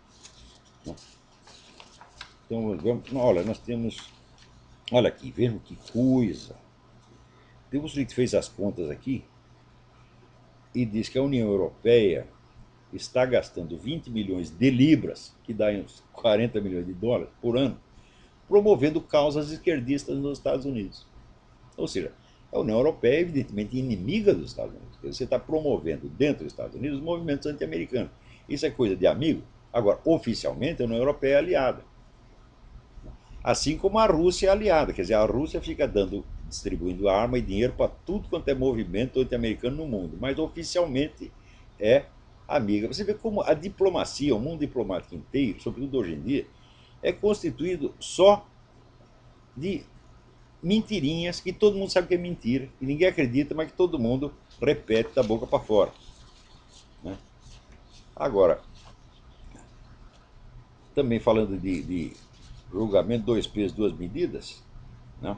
Speaker 1: Então, vamos, olha, nós temos. Olha aqui, vejam que coisa. Tem um sujeito que fez as contas aqui e diz que a União Europeia está gastando vinte milhões de libras, que dá uns quarenta milhões de dólares por ano, promovendo causas esquerdistas nos Estados Unidos. Ou seja, a União Europeia é evidentemente inimiga dos Estados Unidos. Você está promovendo dentro dos Estados Unidos movimentos anti-americanos. Isso é coisa de amigo. Agora, oficialmente, a União Europeia é aliada. Assim como a Rússia é aliada. Quer dizer, a Rússia fica dando, distribuindo arma e dinheiro para tudo quanto é movimento anti-americano no mundo. Mas oficialmente é amiga. Você vê como a diplomacia, o mundo diplomático inteiro, sobretudo hoje em dia, é constituído só de mentirinhas que todo mundo sabe que é mentira, que ninguém acredita, mas que todo mundo repete da boca para fora. Né? Agora, também falando de, de julgamento, dois pesos, duas medidas, né?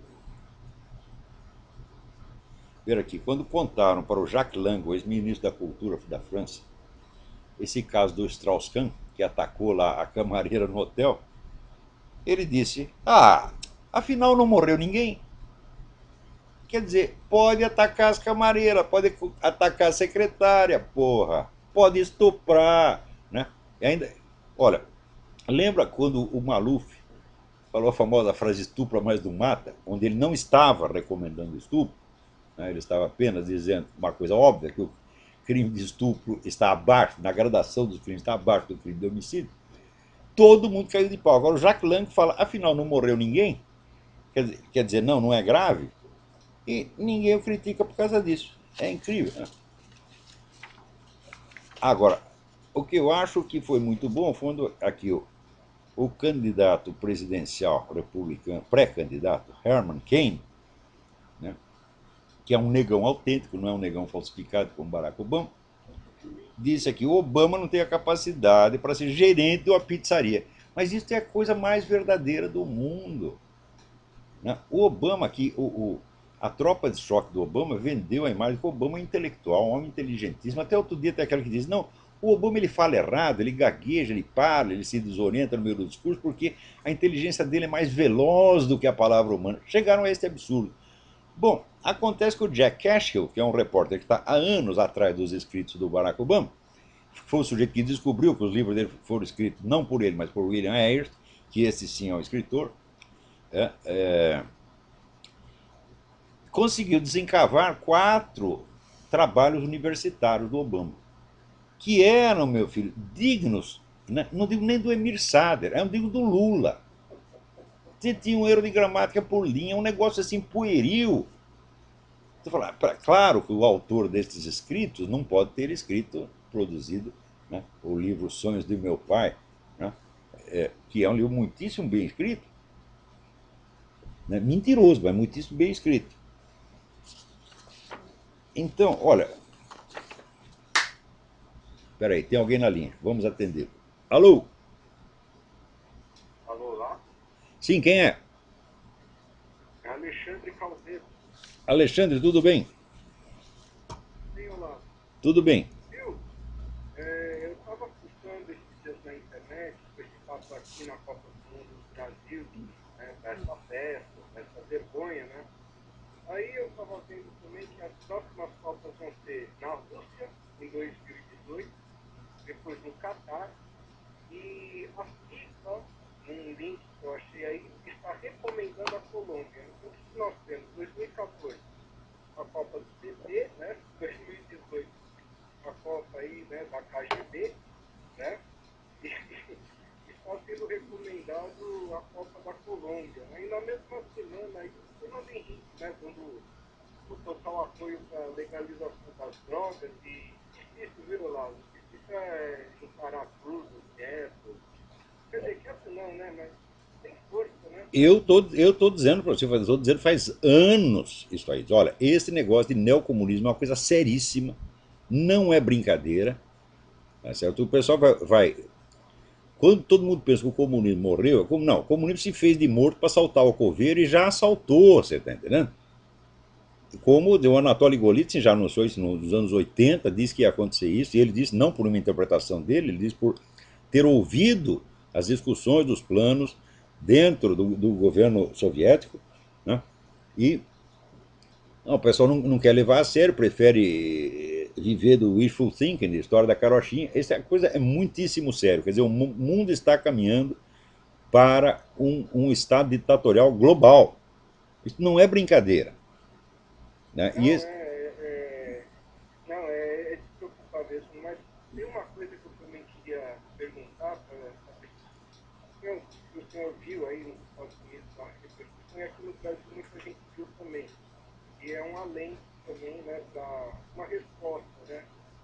Speaker 1: Ver aqui, quando contaram para o Jacques Lang, o ex-ministro da Cultura da França, esse caso do Strauss-Kahn, que atacou lá a camareira no hotel, ele disse, ah, afinal não morreu ninguém. Quer dizer, pode atacar as camareiras, pode atacar a secretária, porra, pode estuprar, né? E ainda, olha, lembra quando o Maluf falou a famosa frase estupra, mas não mata, onde ele não estava recomendando estupro, né? Ele estava apenas dizendo uma coisa óbvia, que o crime de estupro está abaixo, na gradação dos crimes está abaixo do crime de homicídio. Todo mundo caiu de pau. Agora o Jacques Lang fala, afinal não morreu ninguém, quer dizer, quer dizer não, não é grave, e ninguém o critica por causa disso. É incrível, né? Agora, o que eu acho que foi muito bom foi quando aqui o, o candidato presidencial republicano, pré-candidato, Herman Cain, né, que é um negão autêntico, não é um negão falsificado como Barack Obama, disse aqui, o Obama não tem a capacidade para ser gerente de uma pizzaria. Mas isso é a coisa mais verdadeira do mundo. Né? O Obama aqui, o, o, a tropa de choque do Obama vendeu a imagem que o Obama é intelectual, um homem inteligentíssimo. Até outro dia tem aquela que diz, não, o Obama ele fala errado, ele gagueja, ele para, ele se desorienta no meio do discurso, porque a inteligência dele é mais veloz do que a palavra humana. Chegaram a esse absurdo. Bom, acontece que o Jack Cashill, que é um repórter que está há anos atrás dos escritos do Barack Obama, foi o sujeito que descobriu que os livros dele foram escritos não por ele, mas por William Ayers, que esse sim é um escritor, é, é, conseguiu desencavar quatro trabalhos universitários do Obama, que eram, meu filho, dignos, né? Não digo nem do Emir Sader, eu digo do Lula. Você tinha um erro de gramática por linha, um negócio assim pueril. Você fala, claro que o autor desses escritos não pode ter escrito, produzido, né, o livro Sonhos de Meu Pai, né, é, que é um livro muitíssimo bem escrito, né? Mentiroso, mas muitíssimo bem escrito. Então, olha, peraí, tem alguém na linha, vamos atender. Alô?
Speaker 2: Alô, lá?
Speaker 1: Sim, quem é?
Speaker 2: É Alexandre Caldeiro.
Speaker 1: Alexandre, tudo bem?
Speaker 2: Sim, olá.
Speaker 1: Tudo bem.
Speaker 2: Viu? É, eu estava fuçando esses dias na internet, com esse papo aqui na Copa do Mundo do Brasil, né, dessa festa, dessa vergonha, né? Aí eu estava vendo também que as próximas Copas vão ser na Rússia, em dois mil e dezoito, depois no Catar, e a FIFA, num link que eu achei aí, está recomendando a Colômbia. Então, o que nós temos? dois mil e quatorze, a Copa do P T, né? dois mil e dezoito, a Copa aí, né, da K G B, né? E está sendo recomendado a Copa da Colômbia. Aí na mesma semana aí o Fernando Henrique, né, dando o total apoio para a legalização das drogas e difícil, viu, Lalo? Difícil é encarar tudo, quieto. Quer dizer, quieto não, né? Mas tem força, né?
Speaker 1: Eu tô, eu tô dizendo para você, eu tô dizendo faz anos isso aí. Olha, esse negócio de neocomunismo é uma coisa seríssima, não é brincadeira, tá certo? O pessoal vai, vai quando todo mundo pensa que o comunismo morreu, é como não, o comunismo se fez de morto para assaltar o coveiro e já assaltou, você está entendendo? Como o Anatoly Golitsyn já anunciou isso nos anos oitenta, disse que ia acontecer isso, e ele disse não por uma interpretação dele, ele disse por ter ouvido as discussões dos planos dentro do, do governo soviético, né? E não, o pessoal não, não quer levar a sério, prefere viver do wishful thinking, da história da carochinha. Essa coisa é muitíssimo sério. Quer dizer, o mundo está caminhando para um, um estado ditatorial global. Isso não é brincadeira. Né? E
Speaker 2: Não,
Speaker 1: esse,
Speaker 2: é, é, é- não, é, é de se preocupar mesmo, mas tem uma coisa que eu também queria perguntar para saber se o, se o senhor viu aí nos Estados Unidos a repercussão, e aqui no Brasil muita gente viu também. E é um alento também, né, para uma resposta, né,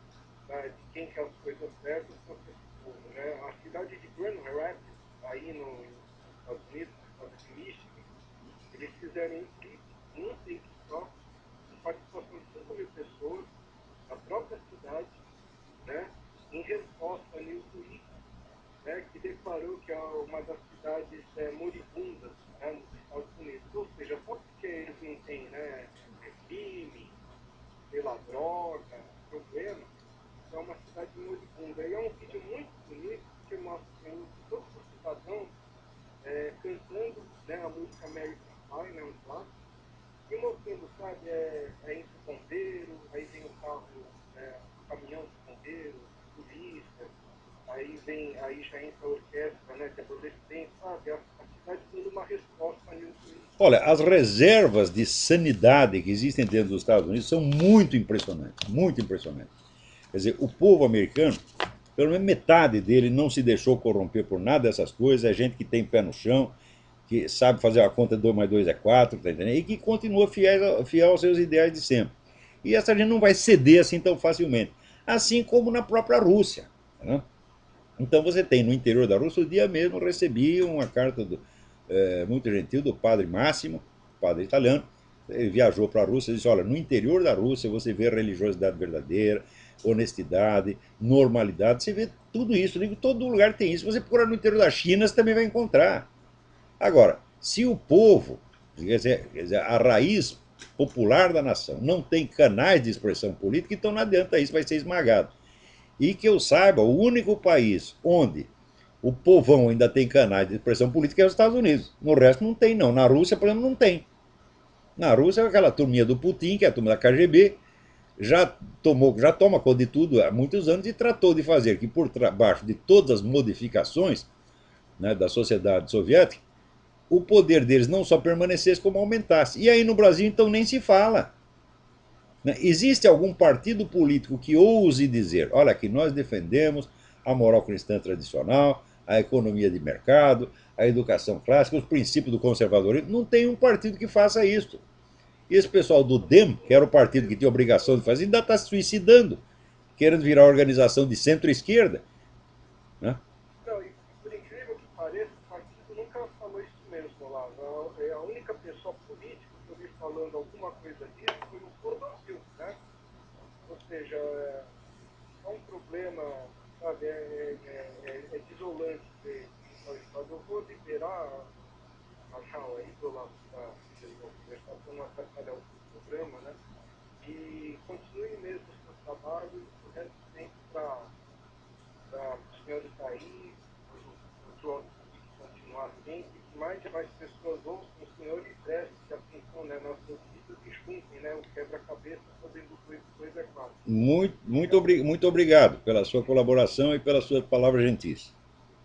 Speaker 2: da, de quem quer as coisas certas contra esse povo, né? A cidade de Grand Rapids, aí no, nos Estados Unidos, no estado de Michigan, eles fizeram um clipe, um take só, com participação de cinco mil pessoas, da própria cidade, né, em resposta a Newsweek, né, que declarou que é uma das cidades é, moribundas, né, nos Estados Unidos. Ou seja, só porque eles não têm, né, é, crime, sei lá, droga, problema, é uma cidade moribunda. E é um vídeo muito bonito que mostra assim, todos os cidadãos é, cantando, né, a música American Pie, né, um clássico, e mostrando, sabe, é, é entra o bombeiro, aí vem o carro, é, o caminhão de bombeiro, polícia, aí vem, aí já entra a orquestra, né, de adolescentes, sabe, a, a cidade dando uma resposta a Newsweek.
Speaker 1: olha, as reservas de sanidade que existem dentro dos Estados Unidos são muito impressionantes, muito impressionantes. Quer dizer, o povo americano, pelo menos metade dele não se deixou corromper por nada dessas coisas, é gente que tem pé no chão, que sabe fazer a conta de dois mais dois é quatro, tá entendendo? E que continua fiel, fiel aos seus ideais de sempre. E essa gente não vai ceder assim tão facilmente. Assim como na própria Rússia. Né? Então você tem no interior da Rússia, o dia mesmo eu recebi uma carta do, é, muito gentil do padre Máximo, padre italiano. Ele viajou para a Rússia e disse: olha, no interior da Rússia você vê religiosidade verdadeira, honestidade, normalidade, você vê tudo isso. Digo, todo lugar tem isso. Se você procurar no interior da China, você também vai encontrar. Agora, se o povo, quer dizer, quer dizer, a raiz popular da nação, não tem canais de expressão política, então não adianta isso, vai ser esmagado. E que eu saiba, o único país onde o povão ainda tem canais de expressão política é os Estados Unidos. No resto não tem, não. Na Rússia, por exemplo, não tem. Na Rússia, é aquela turminha do Putin, que é a turma da K G B, já tomou, já toma conta de tudo há muitos anos e tratou de fazer que por baixo de todas as modificações, né, da sociedade soviética, o poder deles não só permanecesse, como aumentasse. E aí no Brasil, então, nem se fala. Né? Existe algum partido político que ouse dizer: olha, aqui nós defendemos a moral cristã tradicional, a economia de mercado, a educação clássica, os princípios do conservadorismo? Não tem um partido que faça isso. E esse pessoal do DEM, que era o partido que tinha obrigação de fazer, ainda está se suicidando, querendo virar organização de centro-esquerda. Né?
Speaker 2: Não, e por incrível que falou isso mesmo, Olavo. A, a única pessoa política que eu vi falando alguma coisa disso foi o Clodovil, né? Ou seja, é um problema, sabe, é, é, é, é desolante ver o Estado. Eu vou liberar a Raquel aí, do lado da conversar para não atrapalhar o programa, né? E continue mesmo o seu trabalho, o resto tempo para os senhores sair, o João continuar sempre, que mais e mais pessoas ouçam o senhor e prestem atenção, né, nas notícias e juntem, né, o quebra-cabeça fazendo coisa é fácil.
Speaker 1: Muito, muito, obri muito obrigado pela sua colaboração e pelas suas palavras gentis.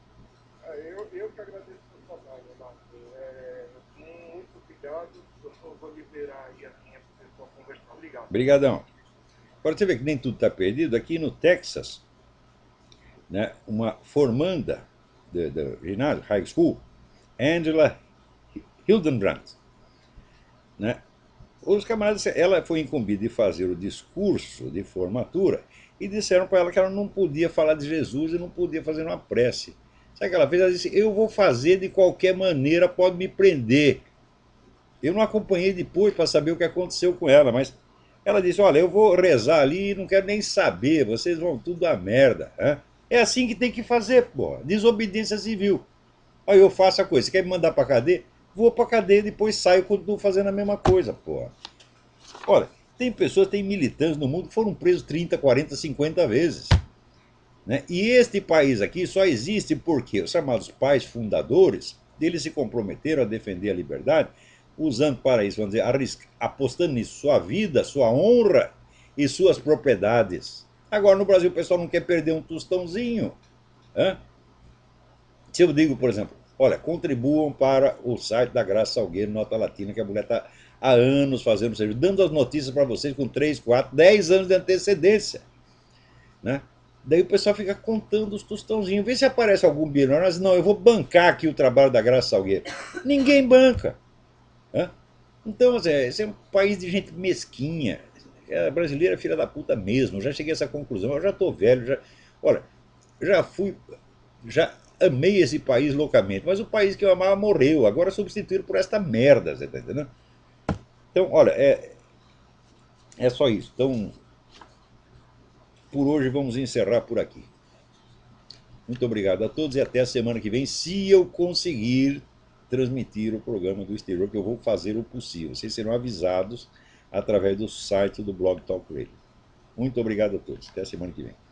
Speaker 2: Eu, eu que agradeço o seu trabalho, Renato. É, muito obrigado. Eu só vou liberar aí a minha pessoa conversar. Obrigado.
Speaker 1: Obrigadão. Agora você vê que nem tudo está perdido. Aqui no Texas, né, uma formanda do ginásio, high school, Angela Hildenbrandt, né, os camaradas, ela foi incumbida de fazer o discurso de formatura e disseram para ela que ela não podia falar de Jesus e não podia fazer uma prece. Sabe o que ela fez? Ela disse, eu vou fazer de qualquer maneira, pode me prender. Eu não acompanhei depois para saber o que aconteceu com ela, mas ela disse, olha, eu vou rezar ali e não quero nem saber, vocês vão tudo a merda. Hein? É assim que tem que fazer, pô, desobediência civil. Olha, eu faço a coisa, você quer me mandar para cadeia? Vou para cadeia, depois saio e continuo fazendo a mesma coisa, pô. Olha, tem pessoas, tem militantes no mundo que foram presos trinta, quarenta, cinquenta vezes. Né? E este país aqui só existe porque os chamados pais fundadores, eles se comprometeram a defender a liberdade, usando para isso, vamos dizer, arrisca, apostando nisso sua vida, sua honra e suas propriedades. Agora no Brasil o pessoal não quer perder um tostãozinho. Hein? Se eu digo, por exemplo, olha, contribuam para o site da Graça Salgueiro, Nota Latina, que a mulher está há anos fazendo serviço, dando as notícias para vocês com três, quatro, dez anos de antecedência. Né? Daí o pessoal fica contando os tostãozinhos. Vê se aparece algum bilionário, mas não, eu vou bancar aqui o trabalho da Graça Salgueiro. Ninguém banca. Né? Então, assim, esse é um país de gente mesquinha. A brasileira é filha da puta mesmo. Eu já cheguei a essa conclusão. Eu já estou velho. Já... Olha, já fui. Já amei esse país loucamente. Mas o país que eu amava morreu. Agora substituíram por esta merda. Você tá entendendo? Então, olha, é, é só isso. Então, por hoje vamos encerrar por aqui. Muito obrigado a todos e até a semana que vem, se eu conseguir transmitir o programa do exterior, que eu vou fazer o possível. Vocês serão avisados através do site do Blog Talk Radio. Muito obrigado a todos. Até a semana que vem.